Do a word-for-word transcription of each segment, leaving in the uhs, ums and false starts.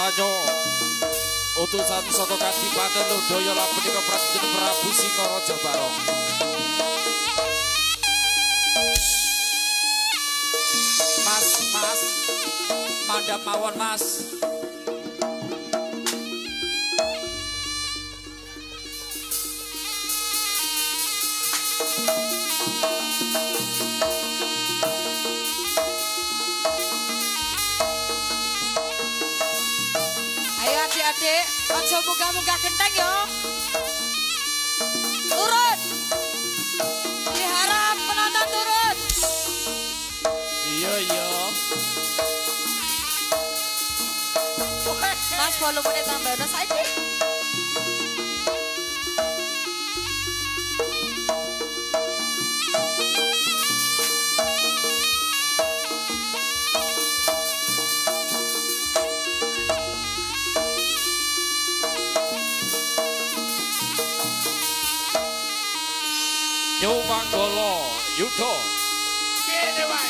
Sanyo utusan saka Kadipaten Lodaya lan punika Praden Prabu Singaraja Barong. Mas, Mas, mandhap mawon Mas. Adik, aja munggah-munggah genteng yo. Turun. Diharap penonton turun. Iya, iya. Mas volumenya tambah nah saiki. Nyumanggala Yudha. Kene wae.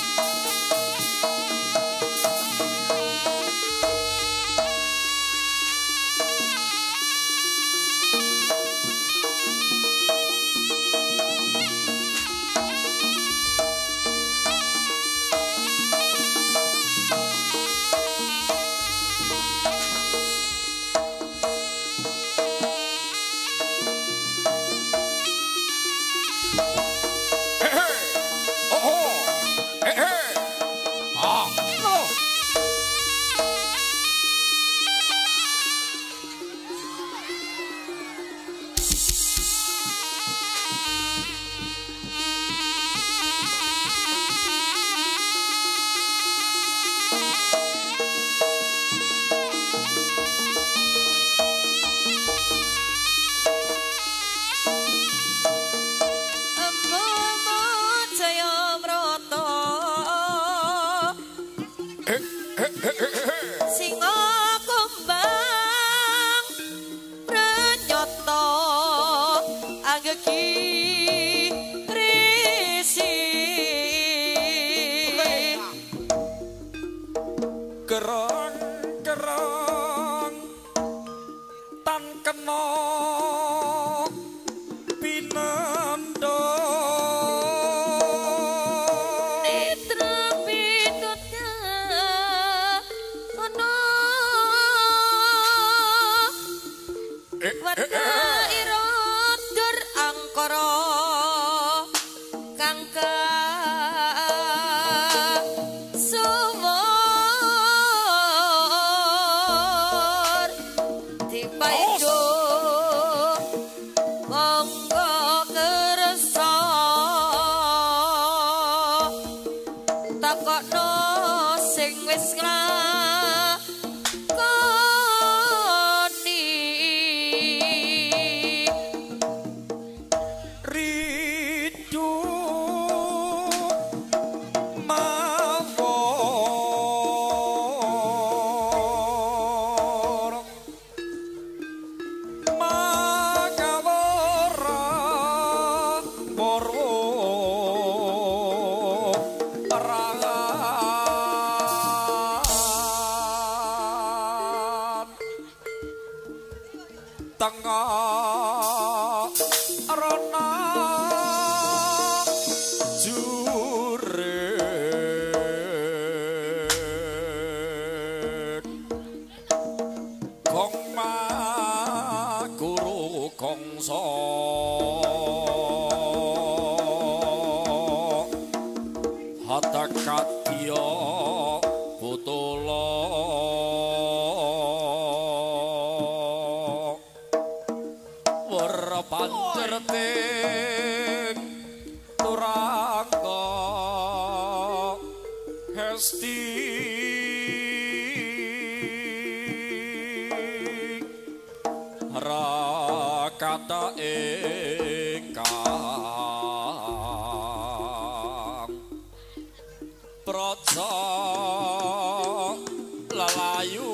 Gerang-gerang tan kena pinanda Netra pitutnya ono warna irot dur angkara kangka tengah rona jurek kong ma guru kongso hatak katya putula pancerting turangga hesti rakata ingkang praja lalayu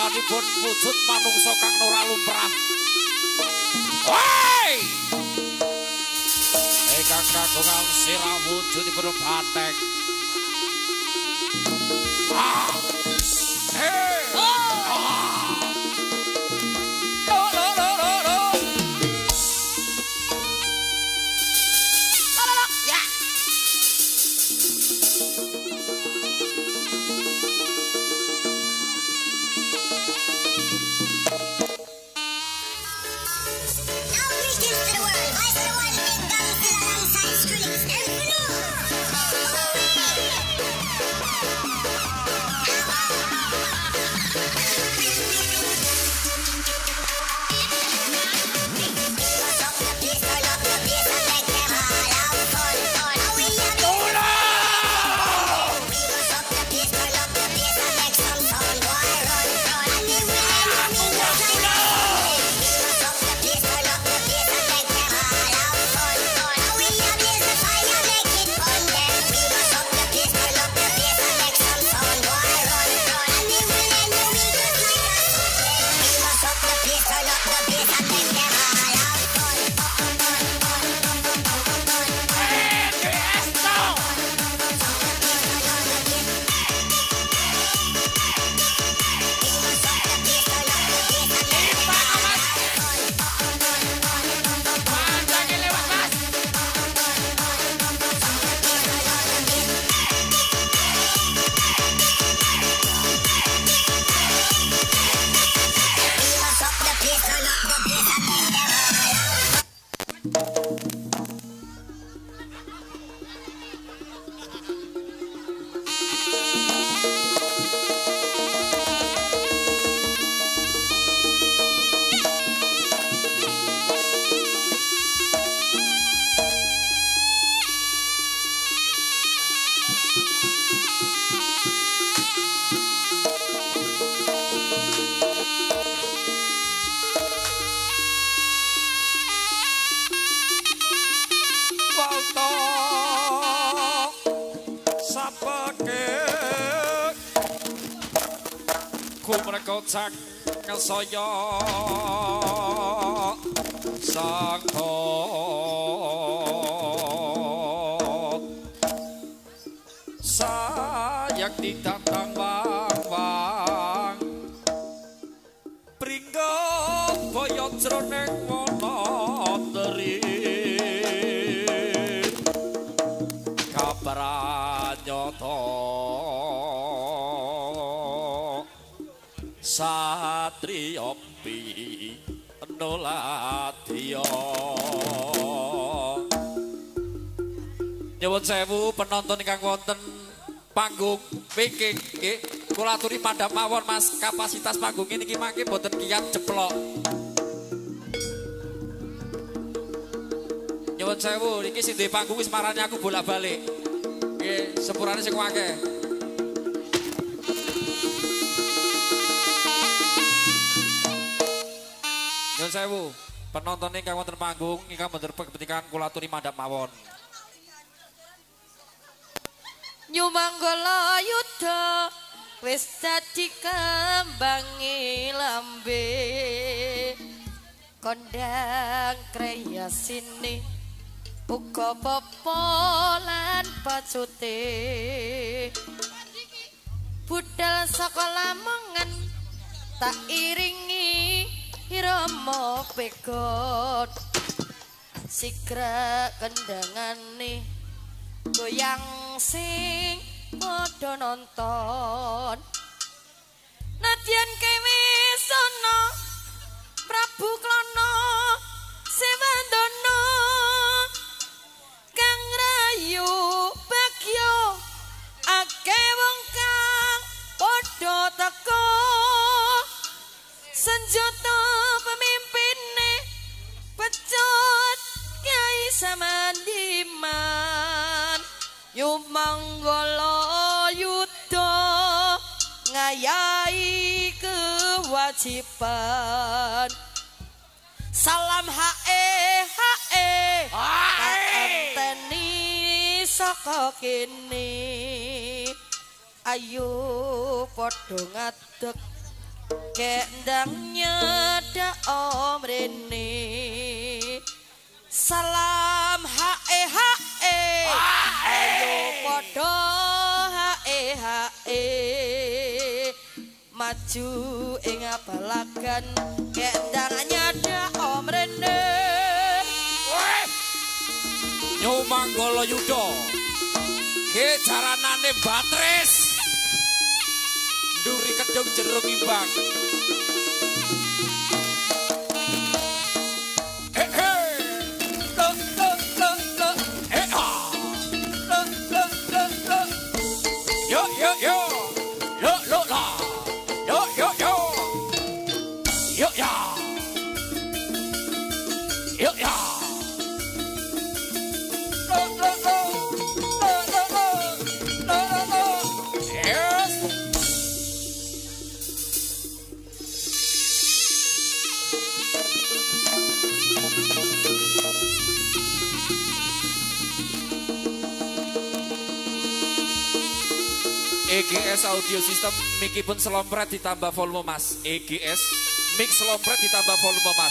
Panjenenganipun wujud manungsa kang ora lumrah. Woi! Ingkang kagungan sirah wujudipun banteng. Ah! Hey! Oh! Ah! Lo lo lo lo lo. Lo lo lo. Ya. Kocak ngesaya sangkot sayang ditantang wang-wang pringgo boyo jroning monoteri kabar nyata Satrio pi noladya. Nyuwun sewu penonton ingkang wonten panggung Viking nggih. Kula aturi madhap mawon Mas, kapasitas panggung niki mangke boten kiyat jeplok. Nyuwun sewu niki sing duwe panggung wis marani aku bolak-balik. Nggih, sepurane sing akeh. Nyuwun sewu, penonton ingkang wonten panggung ingkang boten kepentingan kula aturi madhap mawon. Nyumanggala yudha wis dadi kembangi lambe kondang kreyasine uga popolan pacute budal saka Lamongan tak iringi irama pegot sigra kendangane goyang sing padha nonton nadyan kewe sono Prabu Klana Sewandana kang rayu bagya akeh wong kang padha teka senjata pemimpine pecut Kyai Samandiman Nyumanggala yudha ngayahi kewajiban salam hae hae tak enteni saka kene ayo padha ngadeg kendangnya da om rene salam hae hae ayo podo hae hae maju ing balagan kendangnya da om rene Nyumanggala Yuda ke jaranane Batris nduri kedung jeruk imbang yo yo yo lo lo la yo yo yo yo ya yo ya lo lo lo lo lo lo lo lo lo yes E G S audio system mikipun selompret ditambah volume mas E G S mix selompret ditambah volume mas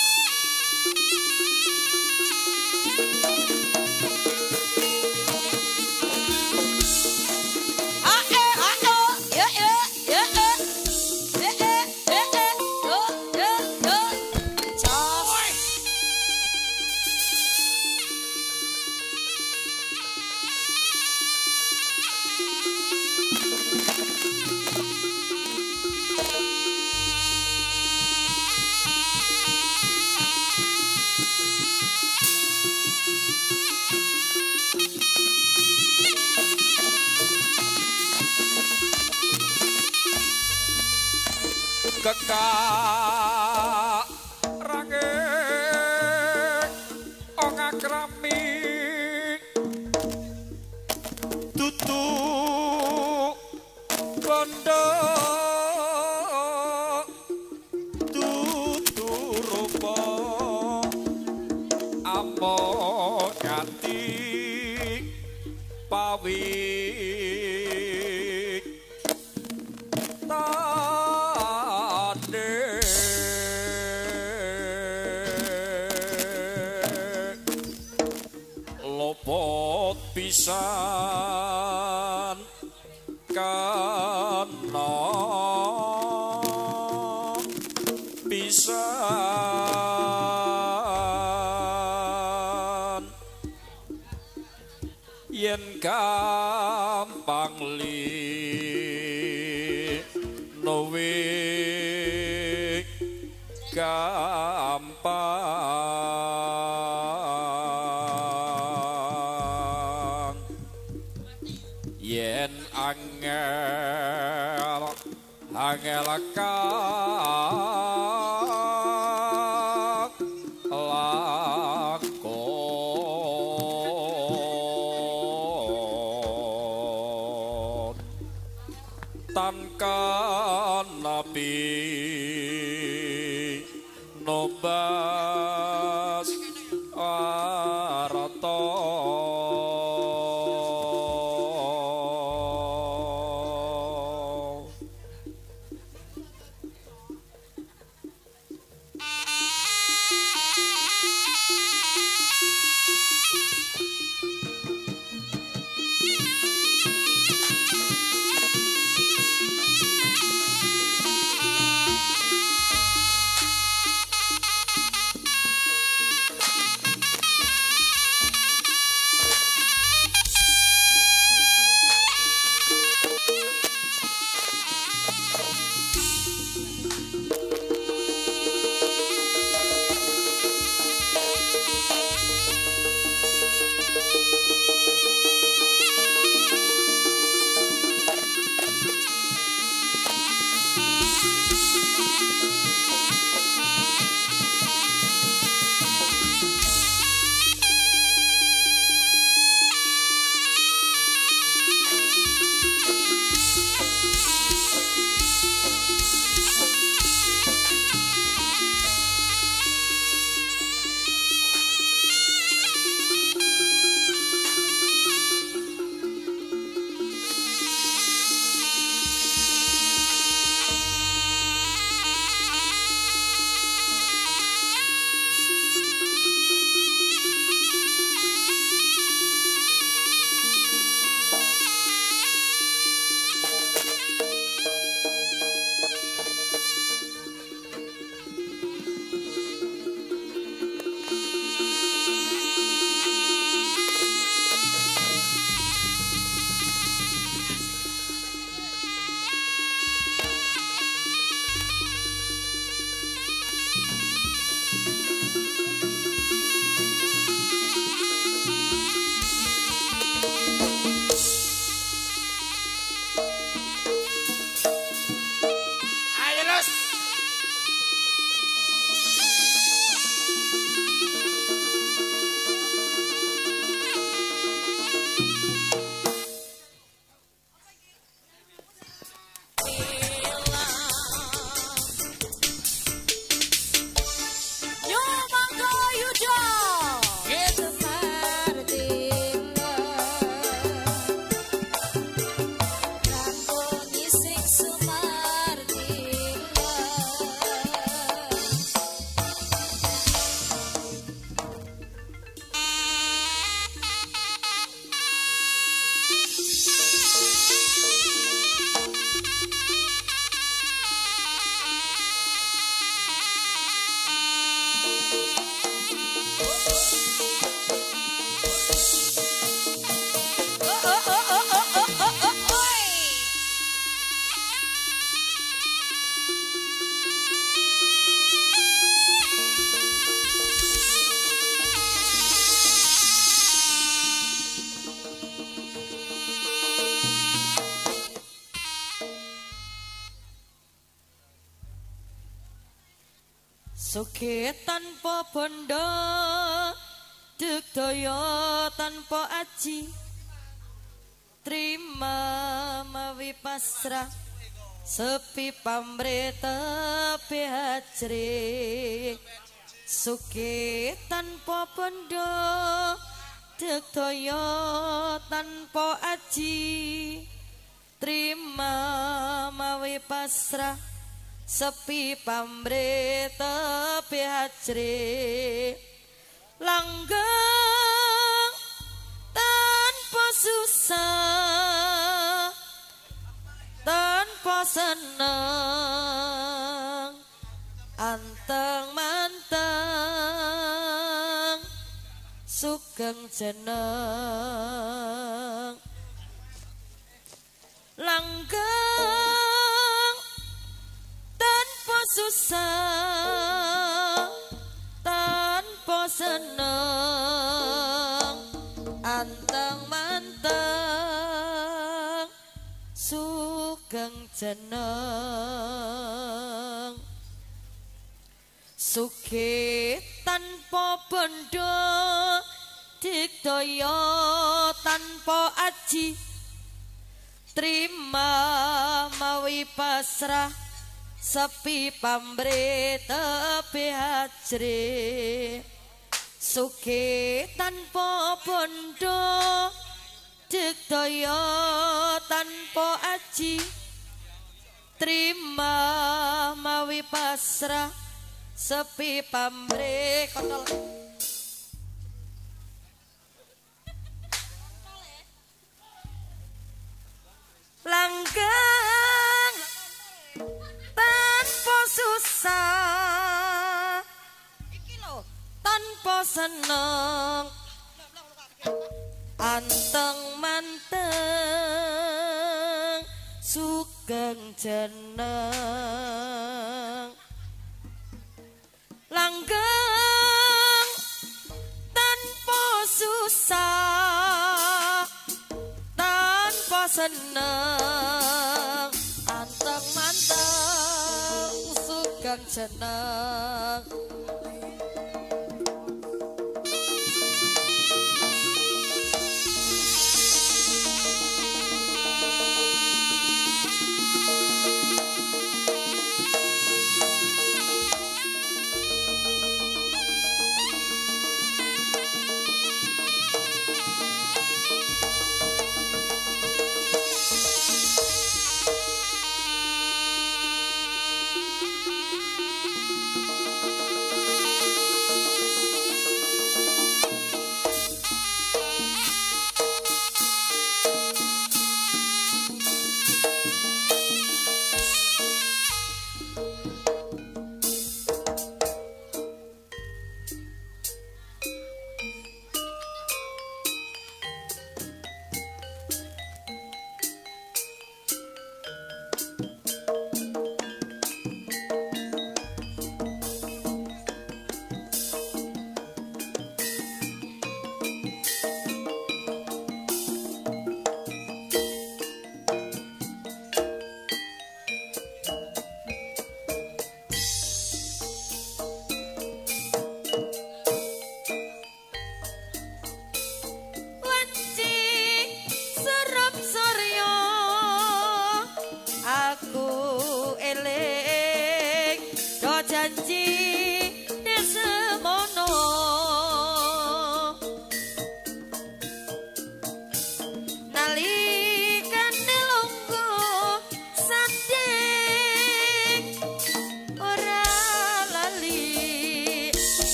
kekak range ongak rami tutu bondo tutu rupa amo ganti pawi pisan kana pisan yen gampang li nowe gampang yen angel angel kang lakon tan kanapi nobas arata Suke tanpa bondo degdaya tanpa aji terima mawi pasrah sepi pamre tepi hajri suke tanpa bondo degdaya tanpa aji terima mawi pasrah sepi pamre tepi hajri langgeng tanpa susah tanpa seneng anteng manteng sugeng jeneng langgeng tanpa susah tanpa seneng anteng manteng sugeng jeneng sugih tanpa bondo digdaya tanpa aji terima mawi pasrah sepi pamre tepi hajri sugih tanpa bondo digdaya tanpa aji terima mawi pasrah sepi pamre kontol langgeng tanpa susah iki lho tanpa seneng anteng manteng sugeng jeneng langgeng tanpa susah tanpa seneng anteng manteng sugeng jeneng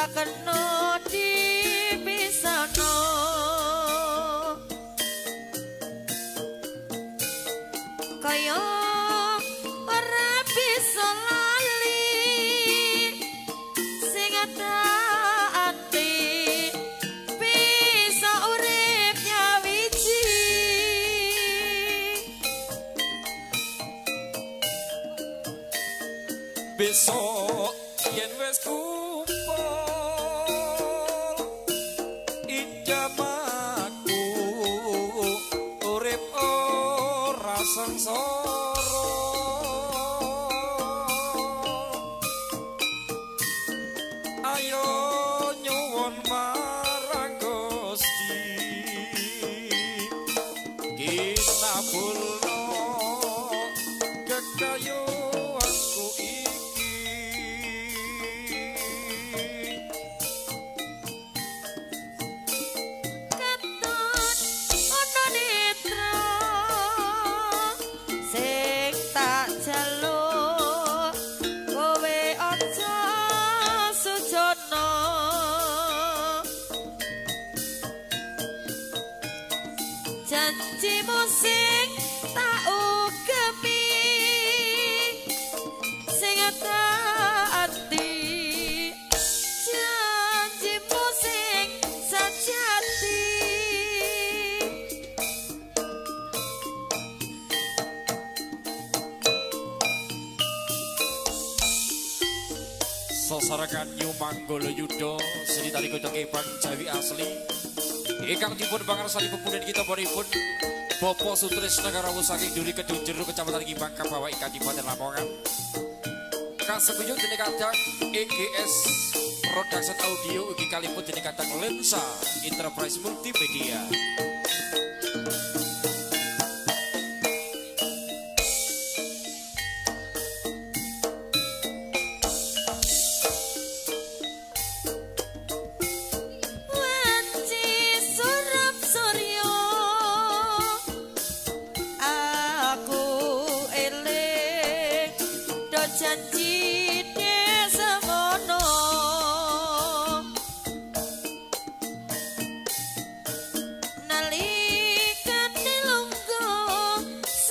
ora kena dipisahno kaya ora bisa lali sing ati bisa urip nyawiji besok yen wis kumpul ijamaku urip ora sengsara ayo nyuwun marang Gusti kinabulno kekayuanku iki Keton ana netra sing tak jaluk kowe aja sujono janjimu sing tak ugemi sing ati janjimu sing sajati Sasarangan Nyumanggala Yuda Sri Tari Godhong Bang Jawi asli ingkang dipun pangarsani pepunden kita pun Bapak Sutrisna Karawu saking Duri Kedung Jero Kecamatan Gimbang Kabawa Kabupaten Lamongan kasebuyut dening kadang E G S Production Audio ugi kalipun dening kadang Lensa Enterprise Multimedia Wanci surup surya aku eling do janji semono nalikane lungguh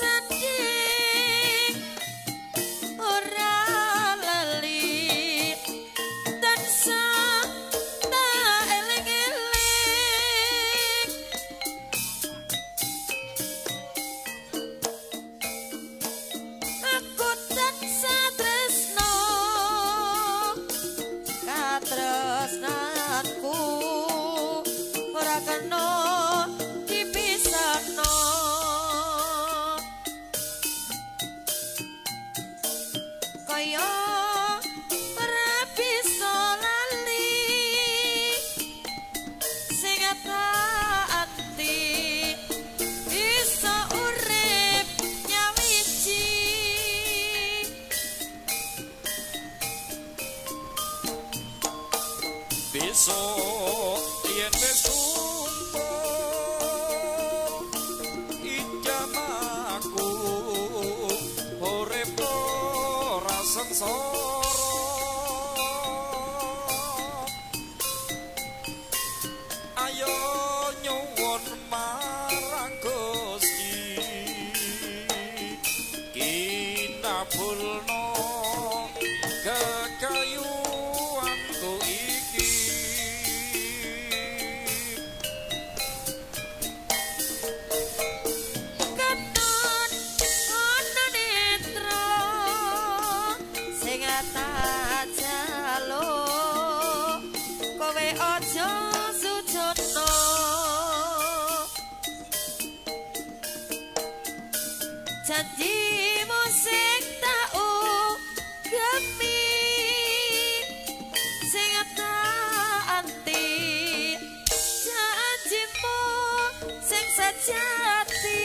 sedih ora lali tansah tak eling-eling aku tansah tresno katresnanku ora kena dipisahno kaya ora bisa lali sing ati bisa urip nyawiji besok yen wis kumpul ijamaku urip ora sengsara ayo nyuwun marang Gusti kinabulno kekayuanku iki Keton ana netra sing tak jaluk kowe aja sujono janjimu sing tak ugemi sing ati janjimu sing sajati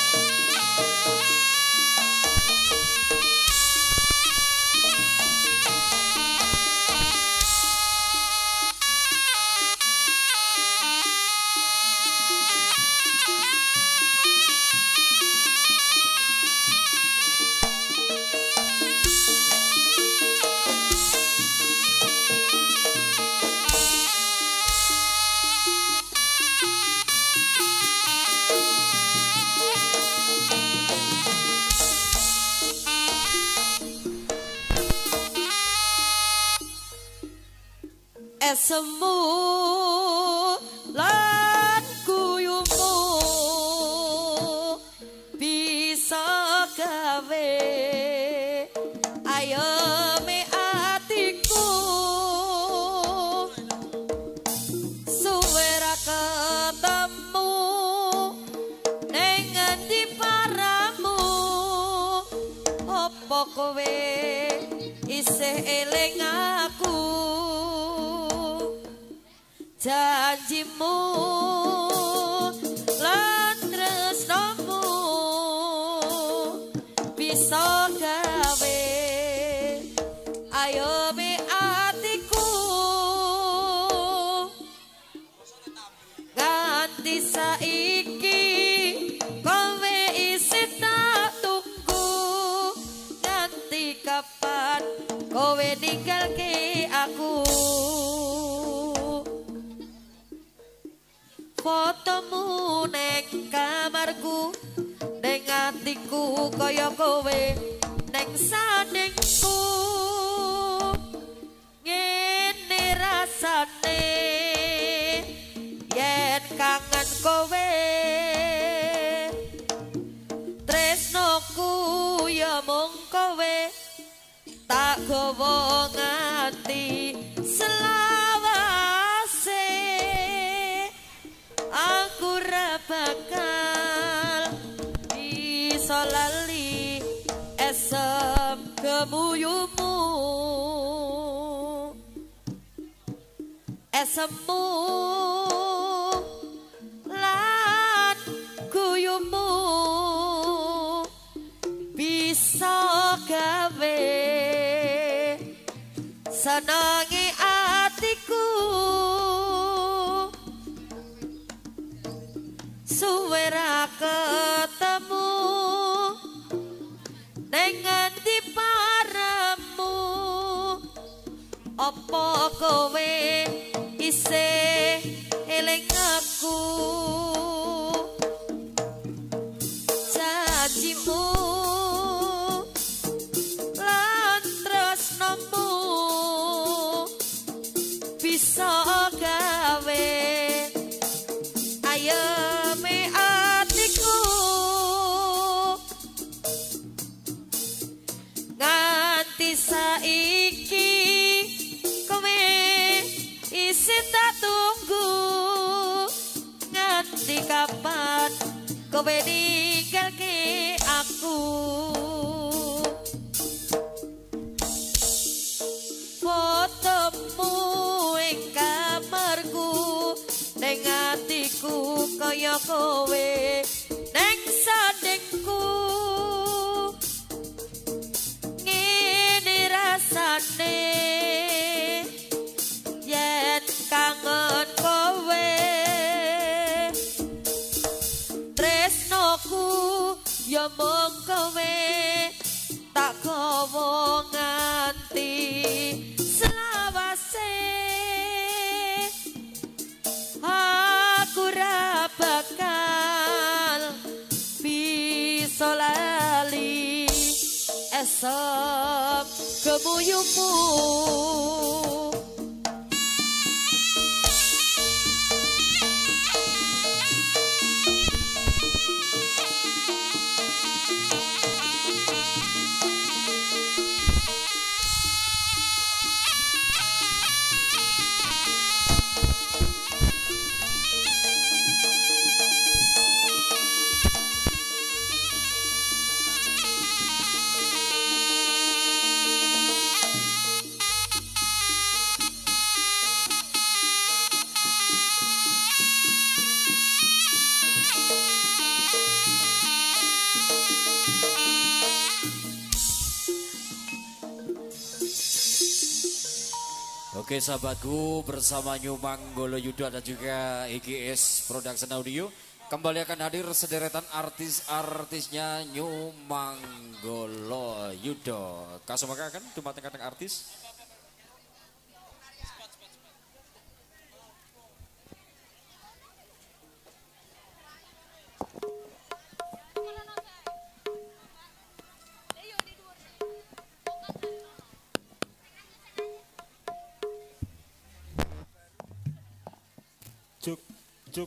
oh oh semu lan kuyumu bisa gawe ayo me atiku suwera ketemu ning ngendi paramu opo kowe isih eling aku janjimu lan tresnamu bisa gawe ayo be atiku ganti saiki kowe isih tak tunggu ganti kapan kowe ninggalke aku fotomu neng kamarku neng atiku kaya kowe neng sadengku ngene rasane yen kangen kowe tresnoku ya mung kowe tak gowo nganti selawase aku ra bakal bisa lali esem kemuyumu esemmu lan kuyumu bisa gawe senangi atiku suwera ketemu dengan di paramu opo kowe isih eling aku janjimu lan tresnamu bisa gawe ayo me atiku nganti saiki kowe isi tak tunggu nganti kapan kowe ninggalke aku fotomu ing kamarku neng atiku kaya kowe neng sadengku ngene rasane yen kangen kowe tresnoku ya mung kowe tak gowo nganti selawase aku ra bakal bisa lali esem kemuyumu Oke sahabatku, bersama New Manggolo Yudo dan juga E G S Production Audio kembali akan hadir sederetan artis-artisnya New Manggolo Yudo. Kasumaka kan cuma tengah-tengah artis. cuk, cuk.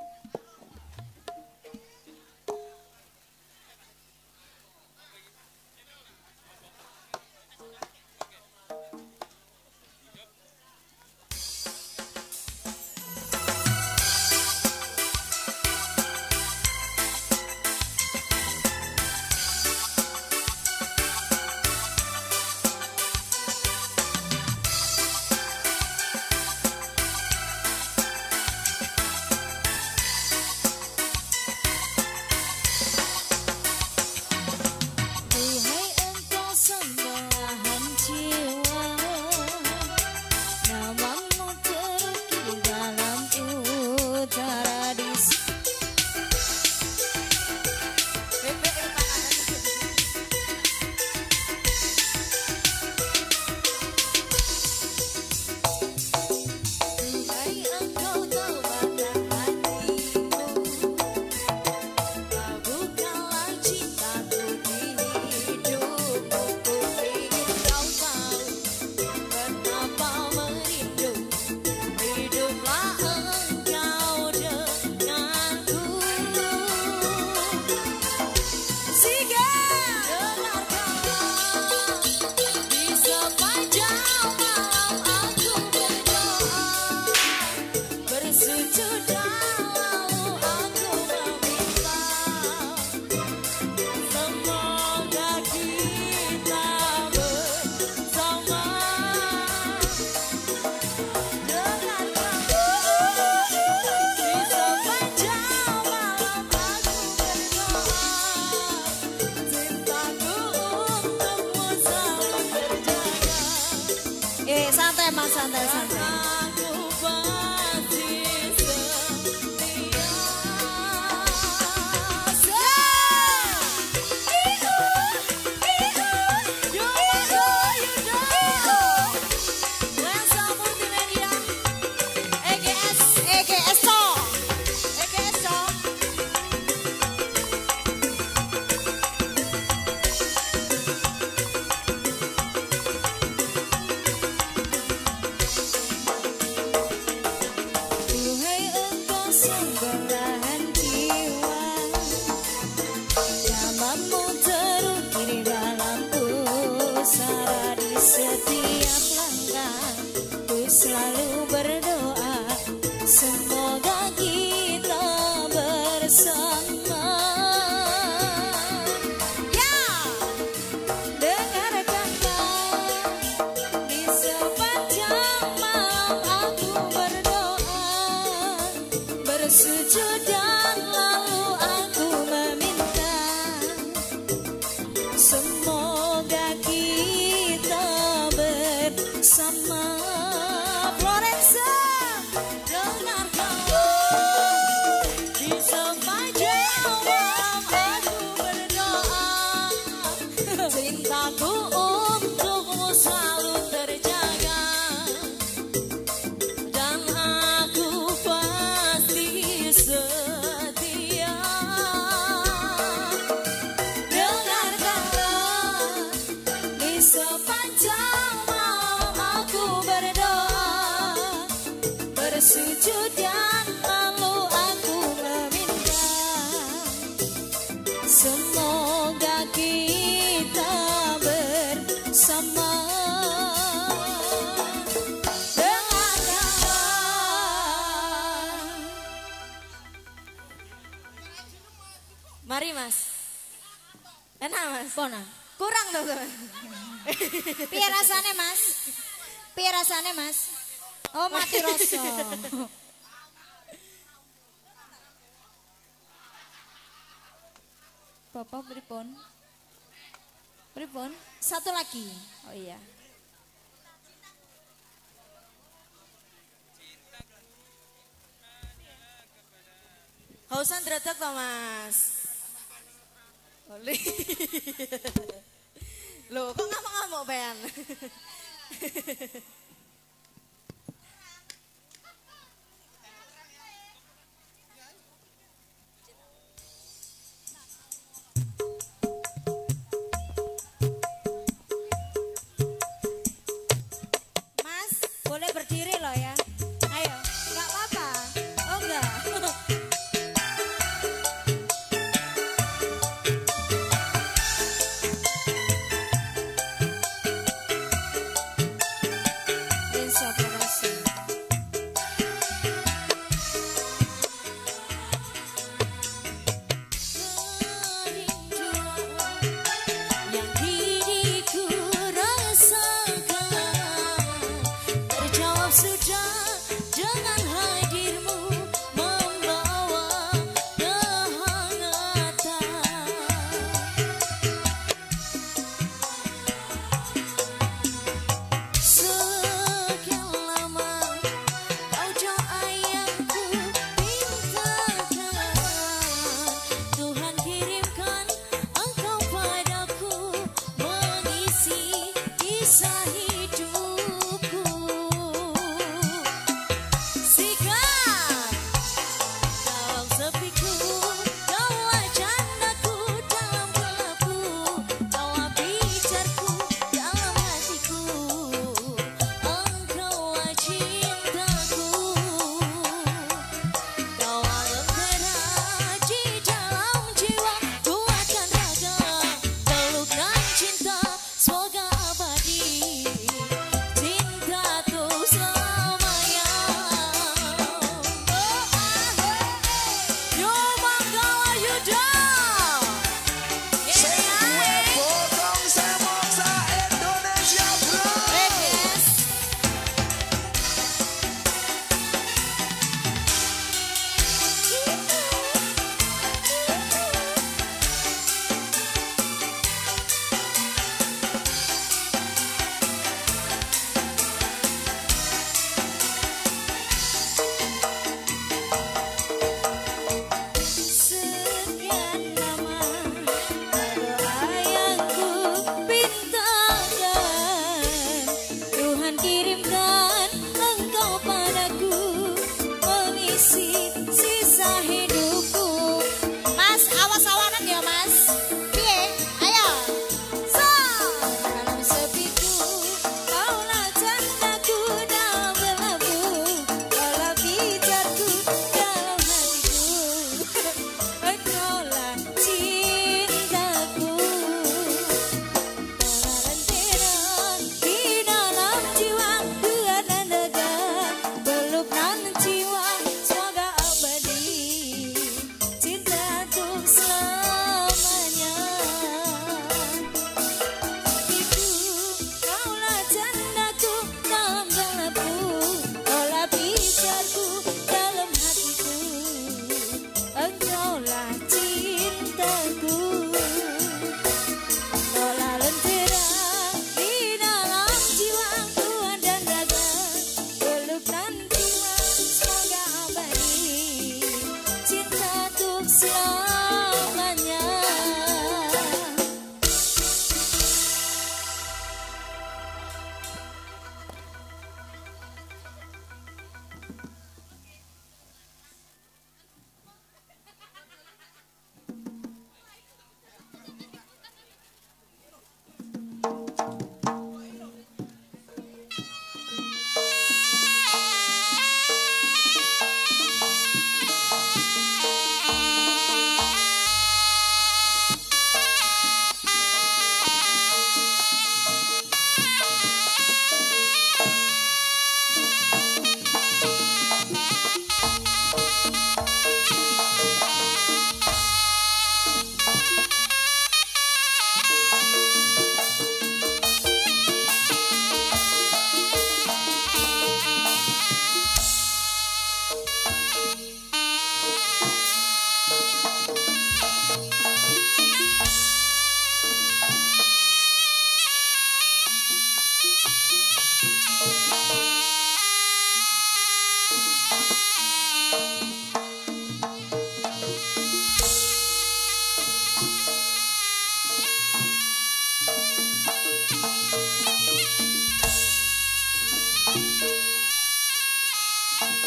Eh, santai mas, santai, santai. Selalu berdoa semoga kita bersama. Ya, dengarkanlah di sepanjang malam aku berdoa, bersujud dan lalu aku meminta semoga kita bersama. Cintaku untukmu selalu terjaga dan aku pasti setia. Dengarkanlah di sepanjang malam aku berdoa, bersujud dan lalu aku meminta semoga kita bersama. Mari mas. Enak mas. Pona. Kurang tuh tuh. Piye rasane mas? Piye rasane mas? Oh mati rasa. Bapak pripun? Pripun? Satu lagi. Oh iya. Hausan dretek toh mas. Loh kok ngamuk-ngamuk Ben? Mas, boleh berdiri loh ya. Ayo, nggak apa-apa.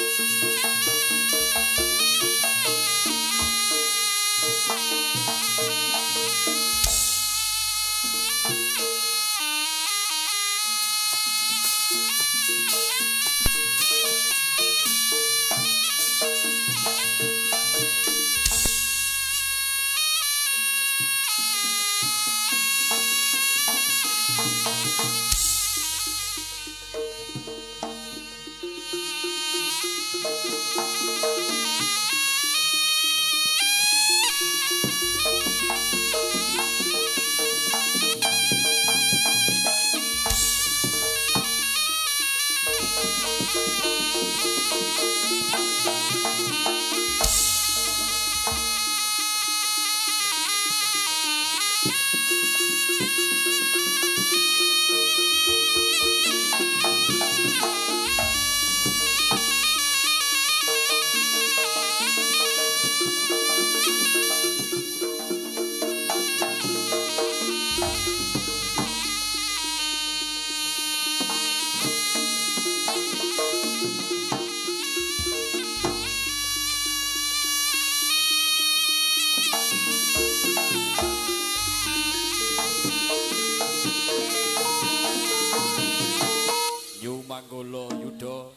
Manggolo Yudo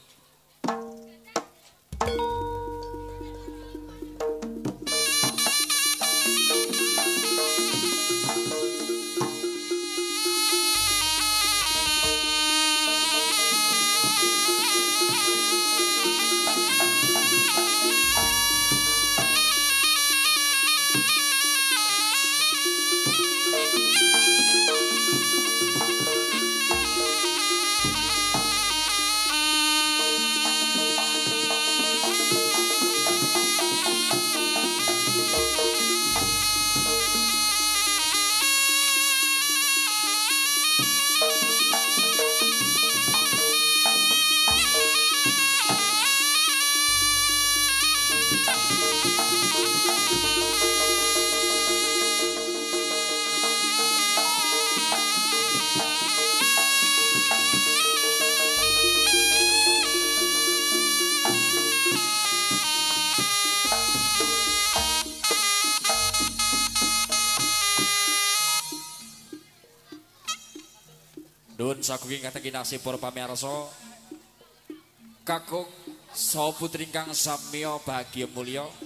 Dun sakuking kateki nasib para pamirsa kakung saha putri kang samya bahagia mulya